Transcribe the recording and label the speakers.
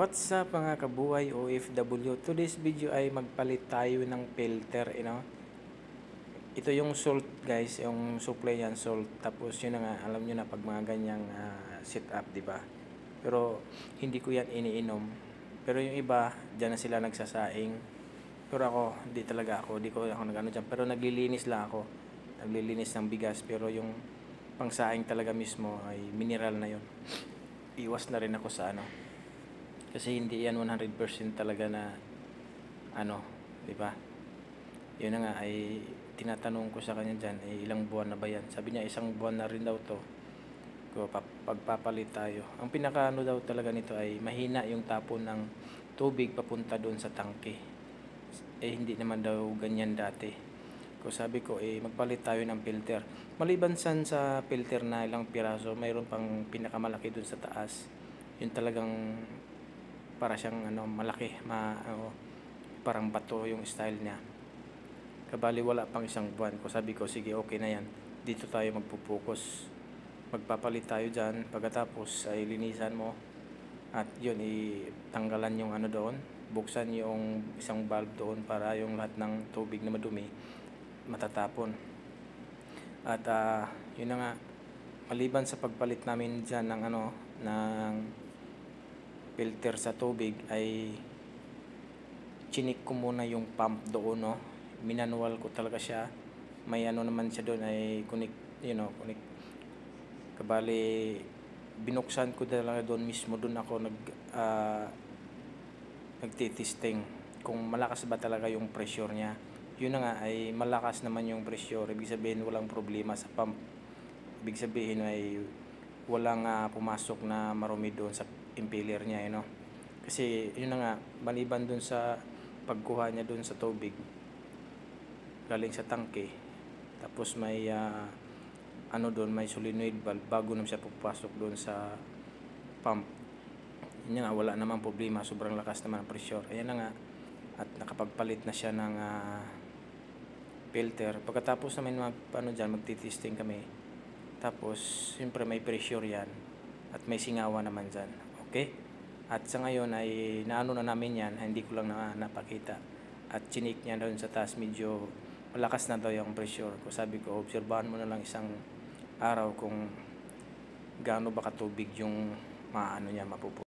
Speaker 1: What's up mga kabuhay OFW? Today's video ay magpalit tayo ng filter, Ito yung salt guys, yung supply yan salt. Tapos yun na nga, alam nyo na pag mga ganyang setup, di ba? Pero hindi ko yan iniinom. Pero yung iba, dyan na sila nagsasaing. Pero ako, hindi talaga ako, di ko ako nagano dyan. Pero naglilinis lang ako. Naglilinis ng bigas. Pero yung pangsaing talaga mismo ay mineral na yun. Iwas na rin ako sa kasi hindi yan 100% talaga na di ba? Yun na nga ay tinatanong ko sa kanya diyan, ilang buwan na ba yan? Sabi niya isang buwan na rin daw to. Pagpapalit tayo. Ang pinaka daw talaga nito ay mahina yung tapon ng tubig papunta doon sa tangke. Hindi naman daw ganyan dati. Sabi ko magpalit tayo ng filter. Maliban sa filter na ilang piraso, mayroon pang pinakamalaki doon sa taas. Yun talagang para siyang malaki, parang bato yung style niya. Kabali wala pang isang buwan. Sabi ko sige, okay na yan. Dito tayo magpo-focus. Magpapalit tayo diyan. Pagkatapos ay linisan mo at yun tanggalan yung doon. Buksan yung isang valve doon para yung lahat ng tubig na madumi matatapon. At yun na nga, maliban sa pagpalit namin diyan ng filter sa tubig ay chinik ko muna yung pump doon, minanual ko talaga siya. May naman siya doon ay connect, connect. Kabali binuksan ko talaga doon mismo, doon ako nagtitesting kung malakas ba talaga yung pressure niya. Yun na nga ay malakas naman yung pressure, ibig sabihin walang problema sa pump. Ibig sabihin ay walang pumasok na marumi doon sa impeller niya, kasi yun na nga, maliban doon sa pagkuha niya doon sa tubig galing sa tangke, tapos may doon may solenoid valve bago naman siya pupasok doon sa pump. Yun nga, wala namang problema, sobrang lakas naman ang pressure. Ayan na nga, at nakapagpalit na siya ng filter. Pagkatapos naman magtitesting kami. Tapos siyempre may pressure yan at may singawan naman dyan. Okay? At sa ngayon ay na namin yan, hindi ko lang napakita. At chinik niya doon sa taas, medyo malakas na daw yung pressure. Sabi ko, obserbahan mo na lang isang araw kung gaano ba katubig yung niya mapupunta.